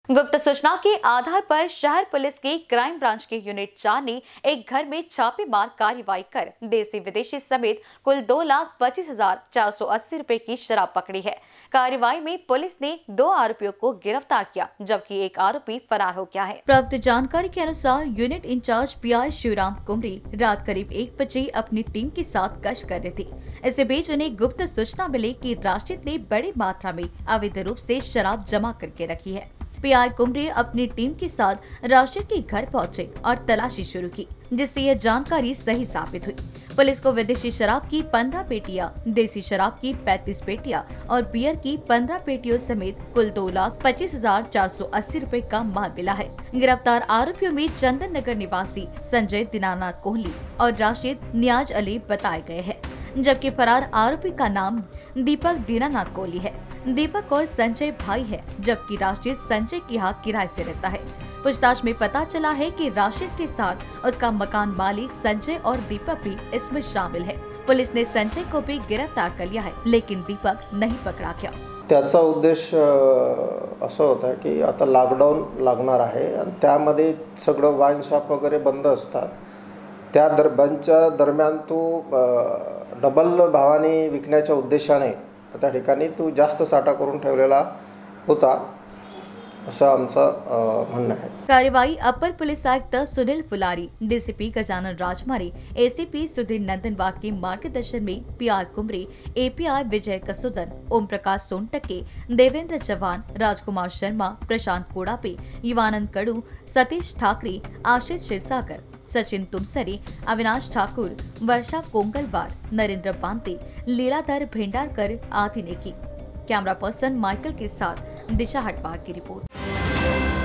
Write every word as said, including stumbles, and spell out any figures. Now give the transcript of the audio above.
गुप्त सूचना के आधार पर शहर पुलिस की क्राइम ब्रांच के यूनिट चार ने एक घर में छापेमार कार्रवाई कर देसी विदेशी समेत कुल दो लाख पच्चीस हजार चार सौ अस्सी रुपए की शराब पकड़ी है। कार्रवाई में पुलिस ने दो आरोपियों को गिरफ्तार किया, जबकि एक आरोपी फरार हो गया है। प्राप्त जानकारी के अनुसार unit incharge P I Shivram Kumri रात करीब एक बजे अपनी टीम के साथ गश्त कर रहे थे। इसी बीच उन्हें गुप्त सूचना मिली कि राशिद ने बड़ी मात्रा में अवैध रूप से शराब जमा करके रखी है। पी आई कुमरी अपनी टीम के साथ राशिद के घर पहुंचे और तलाशी शुरू की, जिससे यह जानकारी सही साबित हुई। पुलिस को विदेशी शराब की पंद्रह पेटियां, देसी शराब की पैंतीस पेटियां और बियर की पंद्रह पेटियों समेत कुल दो लाख पच्चीस हजार चार सौ अस्सी रुपए का माल मिला है। गिरफ्तार आरोपियों में चंदन नगर निवासी संजय दीनानाथ कोहली और राशिद नियाज अली बताए गए हैं, जबकि फरार आरोपी का नाम दीपक दीनानाथ कोहली है। दीपक और संजय भाई है, जबकि राशिद संजय के यहाँ किराए से रहता है। पूछताछ में पता चला है कि राशिद के साथ उसका मकान मालिक संजय और दीपक भी इसमें शामिल है। पुलिस ने संजय को भी गिरफ्तार कर लिया है, लेकिन दीपक नहीं पकड़ा गया। त्याचा उद्देश असं होता की आता लॉकडाऊन लागणार आहे आणि त्यामध्ये सगळं वाईन शॉप वगैरे बंद असतात। त्या दरम्यानच्या दरम्यान तो डबल भावाने विकण्याच्या उद्देशाने त्या ठिकाणी तो जास्त साठा करून ठेवलेला होता, असं आमचं म्हणणं आहे। कार्यवाही अपर पुलिस आयुक्त सुनील फुलारी, डीसीपी गजानन राजमारी, एसीपी सुधीर नंदनवार के मार्गदर्शन में P I Kumri, API Vijay Kasudan, Om Prakash Sontakke, Devendra Chauhan, Rajkumar Sharma, Prashant Kodape, Yuvanand Kadu, Satish Thakre, Ashish Kshirsagar, Sachin Tumsare, Avinash Thakur, Varsha Konglwar, Narendra Pante, Liladhar Bhendarkar आदि ने की। कैमरा पर्सन माइकल के साथ दिशा हटवार की रिपोर्ट।